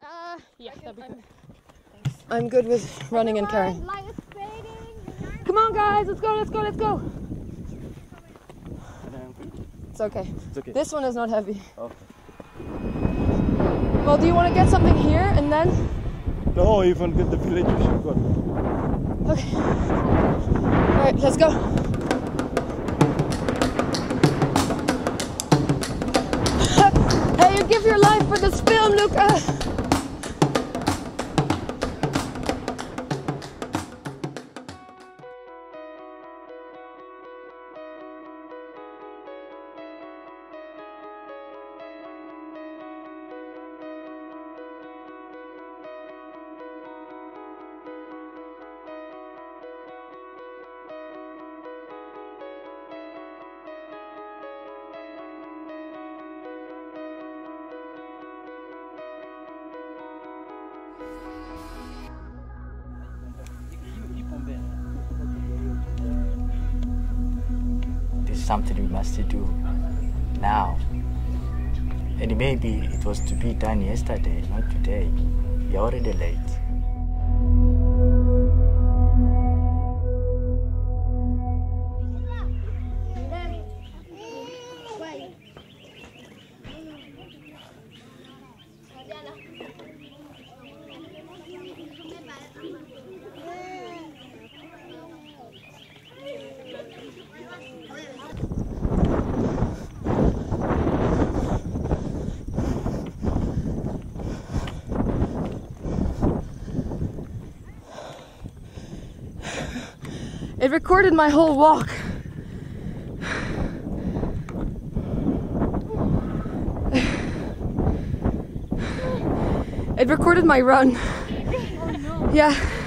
Yeah, that'd be good. I'm good with running and carrying. Come on, guys, let's go, let's go, let's go. It's okay. It's okay. This one is not heavy. Okay. Well, do you want to get something here and then? No, even with the village you should go. Okay. Alright, let's go. Hey, you give your life for this film, Luca! This is something we must do now. And maybe it was to be done yesterday, not today. We are already late. It recorded my whole walk. It recorded my run. Oh no. Yeah.